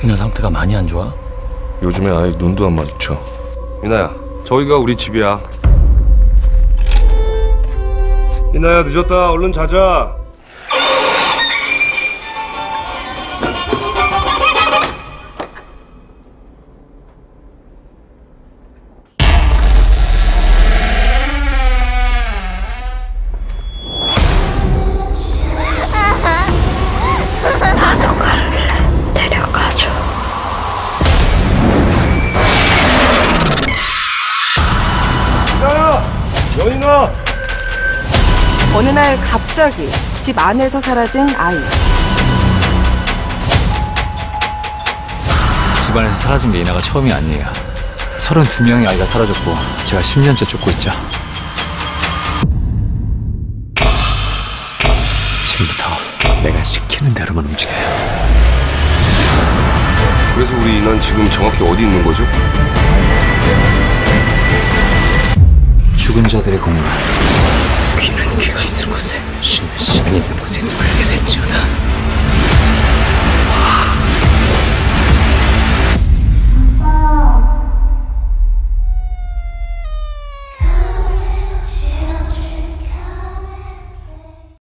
이나 상태가 많이 안 좋아? 요즘에 아예 눈도 안 마주쳐. 이나야, 저기가 우리 집이야. 이나야, 늦었다. 얼른 자자. 나도 갈래. 데려가줘. 이나야! 여인아! 어느 날 갑자기 집 안에서 사라진 아이. 집안에서 사라진 게 이나가 처음이 아니에요. 32명의 아이가 사라졌고 제가 10년째 쫓고 있죠. 지금부터 내가 시키는 대로만 움직여요. 그래서 우리 이난 지금 정확히 어디 있는 거죠? 죽은 자들의 공간.